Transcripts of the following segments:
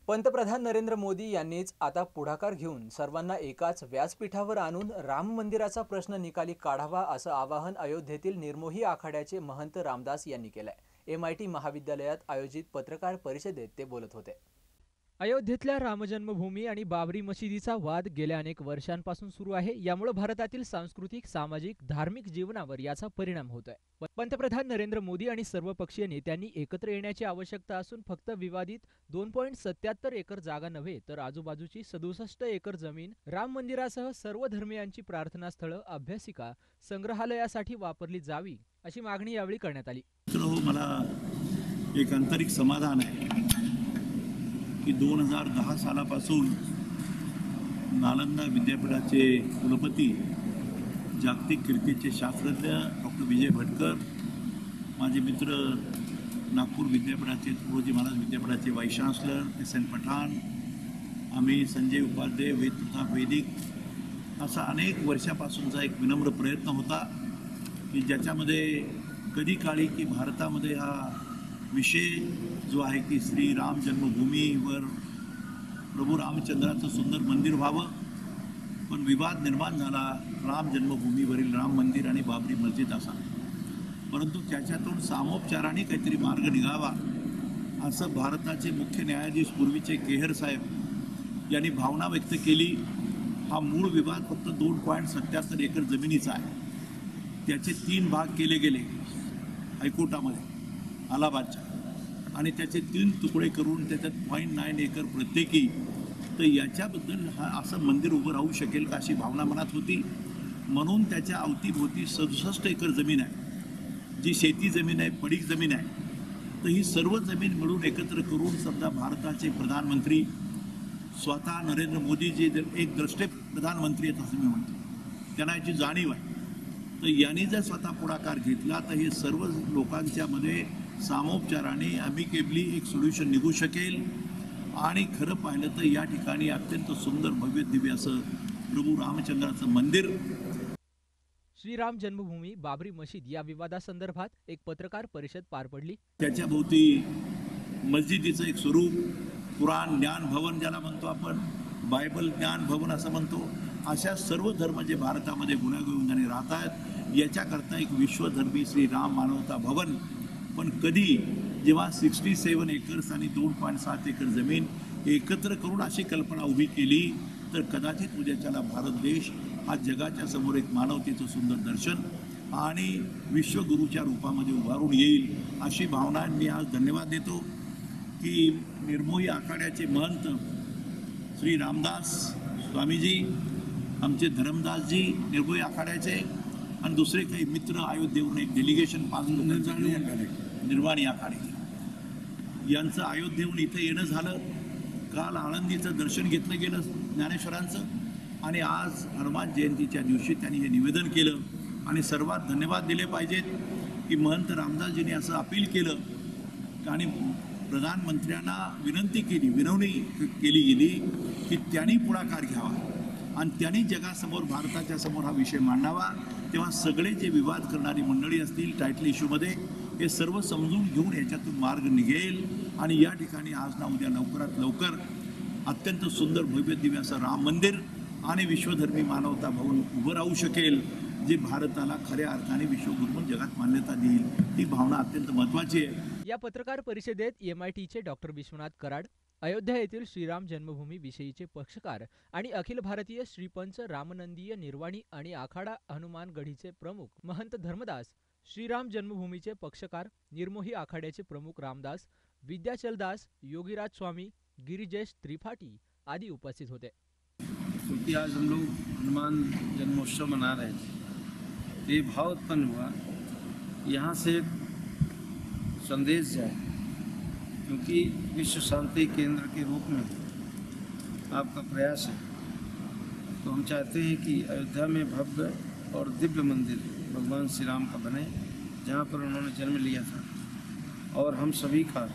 पंतप्रधान नरेंद्र मोदी यांनीच आता पुढाकार घेऊन सर्वांना एकाच व्यासपीठावर आणून राम मंदिराचा प्रश्न निकाली काढावा असं आवाहन अयोध्येतील निर्मोही आखाड्याचे महंत रामदास यांनी केलंय। MIT महाविद्यालयात आयोजित पत्रकार परिषदेत ते बोलत होते। अयोध्येतल्या रामजन्मभूमी आणि बाबरी मशिदीचा वाद गेल्या अनेक वर्षांपासून सुरू आहे। यामुळे भारतातील सांस्कृतिक, सामाजिक, धार्मिक जीवनावर याचा परिणाम होतोय। पंतप्रधान नरेंद्र मोदी आणि सर्वपक्षीय नेत्यांनी एकत्र येण्याची आवश्यकता असून फक्त विवादित 2.77 एकर जागा नव्हे तर आजूबाजूची 67 एकर जमीन राम मंदिरासह सर्व धर्मियांची प्रार्थनास्थळं, अभ्यासिका, संग्रहालयासाठी वापरली जावी अशी मागणी यावेळी करण्यात आली। मला एक आंतरिक समाधान आहे की 2010 सालापासून नालंदा विद्यापीठाचे कुलपती, जागतिक कीर्तीचे शास्त्रज्ञ डॉक्टर विजय भटकर, माझे मित्र नागपूर विद्यापीठाचे, तुळोजी महाराज विद्यापीठाचे वाईस चान्सलर SN पठाण, आम्ही संजय उपाध्याय, वेद तथा वैदिक, असा अनेक वर्षापासूनचा एक विनम्र प्रयत्न होता की ज्याच्यामध्ये कधी काळी की भारतामध्ये हा विषय जो आहे की श्री राम जन्मभूमीवर प्रभू रामचंद्राचं सुंदर मंदिर व्हावं, पण विवाद निर्माण झाला राम जन्मभूमीवरील राम मंदिर आणि बाबरी मस्जिद असा। परंतु त्याच्यातून सामोपचाराने काहीतरी मार्ग निघावा असं भारताचे मुख्य न्यायाधीश पूर्वीचे केहर साहेब यांनी भावना व्यक्त केली। हा मूळ विवाद फक्त 2.77 एकर जमिनीचा आहे। त्याचे 3 भाग केले गेले हायकोर्टामध्ये अलाहाबादच्या, आणि त्याचे 3 तुकडे करून त्याच्यात 0.9 एकर प्रत्येकी, तर याच्याबद्दल हा असं मंदिर उभं राहू शकेल का अशी भावना मनात होती। म्हणून त्याच्या अवतीभोवती 67 एकर जमीन आहे, जी शेती जमीन आहे, पडीक जमीन आहे। तर ही सर्व जमीन मिळून एकत्र करून समजा भारताचे प्रधानमंत्री स्वतः नरेंद्र मोदी जे एक द्रष्टे प्रधानमंत्री आहेत असं मी म्हणतो, त्यांना याची जाणीव आहे। तर यांनी जर स्वतः पुढाकार घेतला तर हे सर्व लोकांच्या मध्ये सामोपचाराने अमिकेबली एक सोल्युशन निघू शकेल। आणि खरं पाहिलं तर या ठिकाणी अत्यंत सुंदर भव्य दिव्य असं प्रभू रामचंद्राचं मंदिर, श्रीराम जन्मभूमी बाबरी मशीद या विवादासंदर्भात एक पत्रकार परिषद पार पडली। त्याच्या भोवती मस्जिदीचं एक स्वरूप, कुराण ज्ञान भवन ज्याला म्हणतो आपण, बायबल ज्ञान भवन असं म्हणतो, अशा सर्व धर्म जे भारतामध्ये गुण्यागोविंदाने राहतात याच्याकरता एक विश्वधर्मी श्री राम मानवता भवन। पण कधी जेव्हा 67 एकर्स आणि 2.7 एकर जमीन एकत्र करून अशी कल्पना उभी केली तर कदाचित उद्याच्याला भारत देश हा जगाच्या समोर एक मानवतेचं सुंदर दर्शन आणि विश्वगुरूच्या रूपामध्ये उभारून येईल अशी भावना मी आज धन्यवाद देतो की निर्मोही आखाड्याचे महंत श्री रामदास स्वामीजी, आमचे धर्मदासजी निर्मोही आखाड्याचे, आणि दुसरे काही मित्र अयोध्येवरून एक डेलिगेशन 5 निर्वाणी आखाडे यांचं अयोध्येहून इथे येणं झालं। काल आळंदीचं दर्शन घेतलं गेलं ज्ञानेश्वरांचं, आणि आज हनुमान जयंतीच्या दिवशी त्यांनी हे निवेदन केलं। आणि सर्वात धन्यवाद दिले पाहिजेत की महंत रामदासजींनी असं अपील केलं आणि प्रधानमंत्र्यांना विनंती केली गेली की त्यांनी पुढाकार घ्यावा आणि त्यांनी जगासमोर, भारताच्या समोर हा विषय मांडावा। तेव्हा सगळे जे विवाद करणारी मंडळी असतील टायटल इश्यूमध्ये, हे सर्व समजून घेऊन याच्यातून मार्ग निघेल आणि या ठिकाणी आज ना उद्या लवकरात लवकर अत्यंत सुंदर भव्य दिव्य असं राम मंदिर आणि विश्वधर्मी मानवता भवन उभं राहू शकेल, जे भारताला खऱ्या अर्थाने विश्वगुरू म्हणून जगात मान्यता देईल। ही भावना अत्यंत महत्त्वाची आहे। या पत्रकार परिषदेत MITचे डॉक्टर विश्वनाथ कराड, अयोध्या येथील श्रीराम जन्मभूमी विषयीचे पक्षकार आणि अखिल भारतीय श्रीपंच रामनंदीय निर्वाणी आणि आखाडा हनुमान गढीचे प्रमुख महंत धर्मदास, श्रीराम जन्मभूमीचे पक्षकार निर्मोही आखाड्याचे प्रमुख रामदास, विद्याचल दास, योगीराज स्वामी, गिरिजेश त्रिपाठी आदि उपस्थित होते। क्योंकि आज हम लोग हनुमान जन्मोत्सव मना रहे थे, ये भाव उत्पन्न हुआ यहाँ से संदेश जाए, क्योंकि विश्व शांति केंद्र के रूप में आपका प्रयास है। तो हम चाहते हैं कि अयोध्या में भव्य और दिव्य मंदिर भगवान श्री राम का बने, जहाँ पर उन्होंने जन्म लिया था। और हम सभी का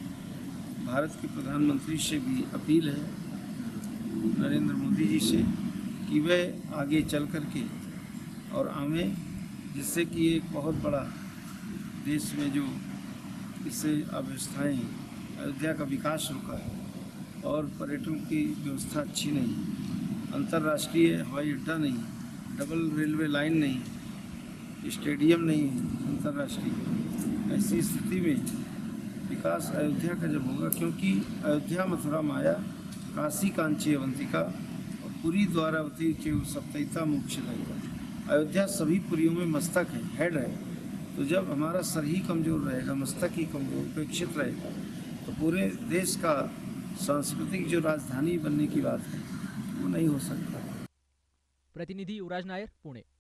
भारत के प्रधानमंत्री से भी अपील है, नरेंद्र मोदी जी से, कि वे आगे चल कर के और आवें, जिससे कि एक बहुत बड़ा देश में जो इससे अव्यवस्थाएँ, अयोध्या का विकास रुका है और पर्यटन की व्यवस्था अच्छी नहीं है। अंतर्राष्ट्रीय हवाई अड्डा नहीं है, डबल रेलवे लाइन नहीं है, स्टेडियम नहीं है अंतर्राष्ट्रीय। ऐसी स्थिति में विकास अयोध्या का जब होगा, क्योंकि अयोध्या मथुरा माया, काशी कांची अवंतिका और पुरी द्वारावती के सप्तैता मोक्षदायिका। अयोध्या सभी पुरियों में मस्तक है, हेड है। तो जब हमारा सर ही कमज़ोर रहेगा, मस्तक ही कमज़ोर उपेक्षित रहेगा, तो पूरे देश का सांस्कृतिक जो राजधानी बनने की बात है वो नहीं हो सकता। प्रतिनिधी युवराज नायर, पुणे।